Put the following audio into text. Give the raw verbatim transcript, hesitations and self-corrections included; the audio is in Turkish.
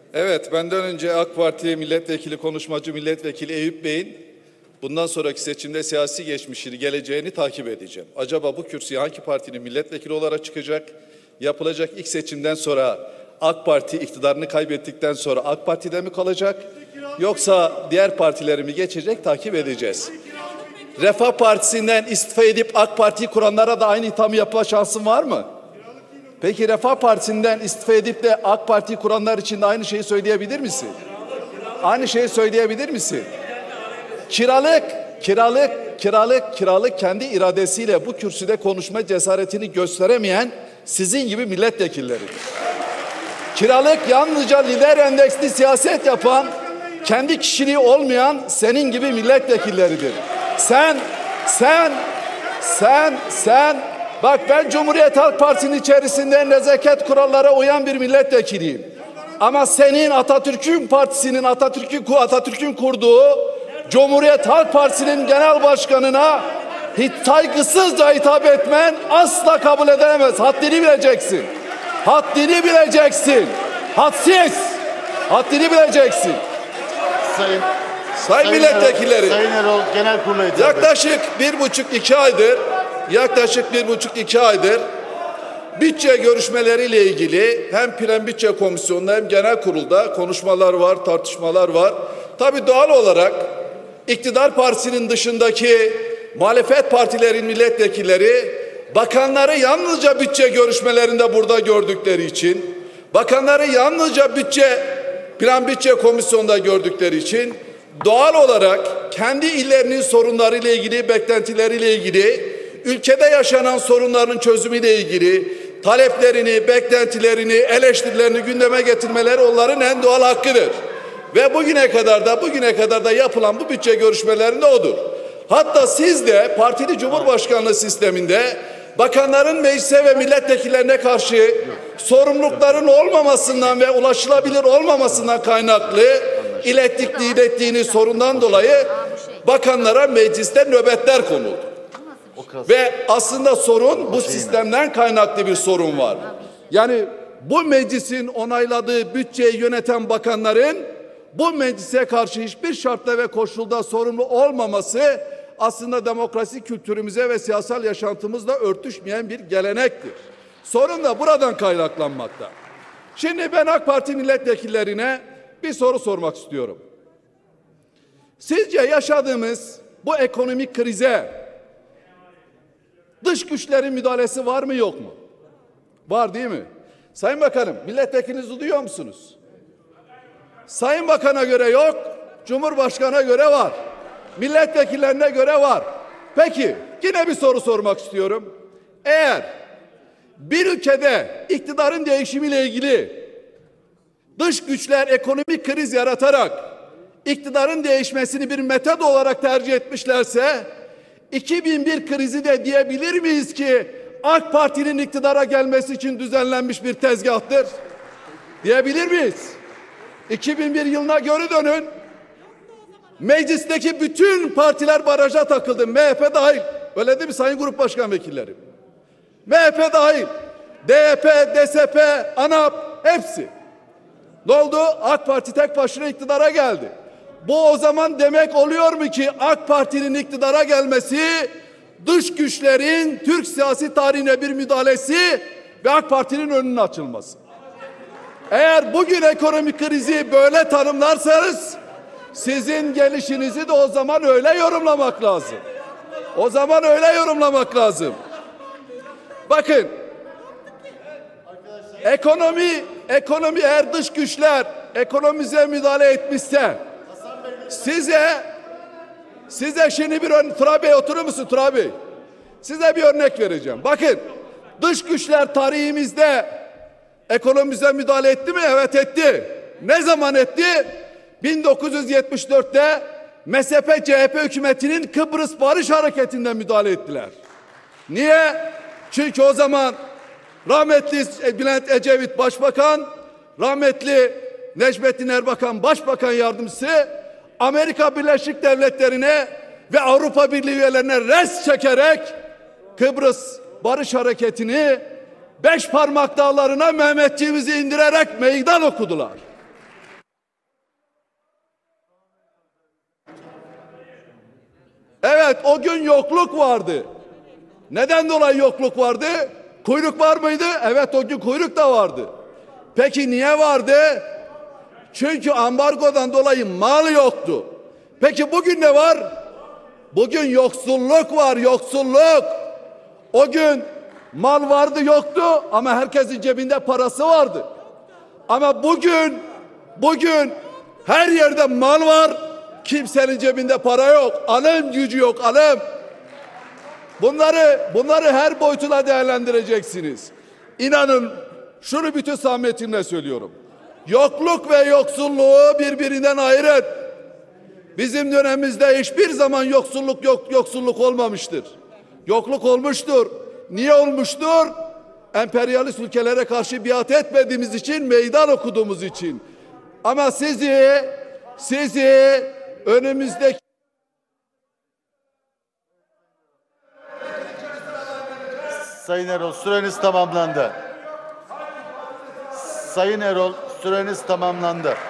Evet, benden önce AK Parti milletvekili, konuşmacı milletvekili Eyüp Bey'in bundan sonraki seçimde siyasi geçmişini, geleceğini takip edeceğim. Acaba bu kürsüye hangi partinin milletvekili olarak çıkacak? Yapılacak ilk seçimden sonra AK Parti iktidarını kaybettikten sonra AK Parti'de mi kalacak? Yoksa diğer partileri mi geçecek? Takip edeceğiz. Refah Partisi'nden istifa edip AK Parti'yi kuranlara da aynı ithamı yapma şansın var mı? Peki Refah Partisi'nden istifa edip de AK Parti'yi kuranlar için de aynı şeyi söyleyebilir misin? Aynı şeyi söyleyebilir misin? Kiralık, kiralık, kiralık, kiralık kendi iradesiyle bu kürsüde konuşma cesaretini gösteremeyen sizin gibi milletvekilleri. Kiralık yalnızca lider endeksli siyaset yapan, kendi kişiliği olmayan senin gibi milletvekilleridir. Sen, sen, sen, sen, bak ben Cumhuriyet Halk Partisi'nin içerisinde nezaket kurallara uyan bir milletvekiliyim. Ama senin Atatürk'ün partisinin, Atatürk'ün Atatürk'ün kurduğu Cumhuriyet Halk Partisi'nin genel başkanına hiç saygısızca hitap etmen asla kabul edilemez. Haddini bileceksin. Haddini bileceksin. Hadsiz. Haddini bileceksin. Sayın, Sayın, Sayın milletvekilleri. Erol, Sayın Erol Genel Kurulu'na hitap yaklaşık bir buçuk iki aydır, yaklaşık bir buçuk iki aydır bütçe görüşmeleriyle ilgili hem Plan Bütçe Komisyonu'nda hem Genel Kurul'da konuşmalar var, tartışmalar var. Tabii doğal olarak iktidar partisinin dışındaki muhalefet partilerin milletvekilleri bakanları yalnızca bütçe görüşmelerinde burada gördükleri için, bakanları yalnızca bütçe Plan Bütçe Komisyonu'nda gördükleri için doğal olarak kendi illerinin sorunlarıyla ilgili, beklentileriyle ilgili, ülkede yaşanan sorunların çözümüyle ilgili taleplerini, beklentilerini, eleştirilerini gündeme getirmeleri onların en doğal hakkıdır. Ve bugüne kadar da bugüne kadar da yapılan bu bütçe görüşmelerinde odur. Hatta siz de partili cumhurbaşkanlığı sisteminde bakanların meclise ve milletvekillerine karşı sorumlulukların olmamasından ve ulaşılabilir olmamasından kaynaklı ilettik, ilettiğiniz sorundan dolayı bakanlara mecliste nöbetler konuldu. Ve aslında sorun bu sistemden kaynaklı bir sorun var. Yani bu meclisin onayladığı bütçeyi yöneten bakanların bu meclise karşı hiçbir şartta ve koşulda sorumlu olmaması aslında demokrasi kültürümüze ve siyasal yaşantımızla örtüşmeyen bir gelenektir. Sorun da buradan kaynaklanmakta. Şimdi ben AK Parti milletvekillerine bir soru sormak istiyorum. Sizce yaşadığımız bu ekonomik krize dış güçlerin müdahalesi var mı yok mu? Var değil mi? Sayın Bakanım, milletvekilinizi duyuyor musunuz? Sayın Bakan'a göre yok, Cumhurbaşkanı'na göre var. Milletvekillerine göre var. Peki, yine bir soru sormak istiyorum. Eğer bir ülkede iktidarın değişimiyle ilgili dış güçler ekonomik kriz yaratarak iktidarın değişmesini bir metot olarak tercih etmişlerse iki bin bir krizi de diyebilir miyiz ki AK Parti'nin iktidara gelmesi için düzenlenmiş bir tezgahtır? Diyebilir miyiz? iki bin bir yılına geri dönün. Meclisteki bütün partiler baraja takıldı. M H P dahil. Öyle değil mi Sayın Grup Başkan Vekilleri? M H P dahil. D H P, D S P, ANAP hepsi. Ne oldu? AK Parti tek başına iktidara geldi. Bu o zaman demek oluyor mu ki AK Parti'nin iktidara gelmesi dış güçlerin Türk siyasi tarihine bir müdahalesi ve AK Parti'nin önünün açılması. Eğer bugün ekonomik krizi böyle tanımlarsanız sizin gelişinizi de o zaman öyle yorumlamak lazım. O zaman öyle yorumlamak lazım. Bakın, ekonomi, ekonomi eğer dış güçler ekonomize müdahale etmişse size size şimdi bir örnek, Turay Bey oturur musun Turay Bey? Size bir örnek vereceğim. Bakın, dış güçler tarihimizde ekonomimize müdahale etti mi? Evet etti. Ne zaman etti? bin dokuz yüz yetmiş dörtte M S P C H P hükümetinin Kıbrıs Barış Hareketi'nde müdahale ettiler. Niye? Çünkü o zaman rahmetli Bülent Ecevit Başbakan, rahmetli Necmettin Erbakan Başbakan Yardımcısı Amerika Birleşik Devletleri'ne ve Avrupa Birliği üyelerine res çekerek Kıbrıs Barış Hareketi'ni beş parmak dağlarına Mehmetçiğimizi indirerek meydan okudular. Evet, o gün yokluk vardı. Neden dolayı yokluk vardı? Kuyruk var mıydı? Evet, o gün kuyruk da vardı. Peki niye vardı? Çünkü ambargodan dolayı mal yoktu. Peki bugün ne var? Bugün yoksulluk var, yoksulluk. O gün mal vardı yoktu ama herkesin cebinde parası vardı. Ama bugün, bugün her yerde mal var, kimsenin cebinde para yok, alım gücü yok, alım. Bunları, bunları her boyutuna değerlendireceksiniz. İnanın, şunu bütün samimiyetimle söylüyorum. Yokluk ve yoksulluğu birbirinden ayırın. Bizim dönemimizde hiçbir zaman yoksulluk yok, yoksulluk olmamıştır. Yokluk olmuştur. Niye olmuştur? Emperyalist ülkelere karşı biat etmediğimiz için, meydan okuduğumuz için. Ama sizi, sizi önümüzdeki Sayın Erol, süreniz tamamlandı. Sayın Erol, süreniz tamamlandı.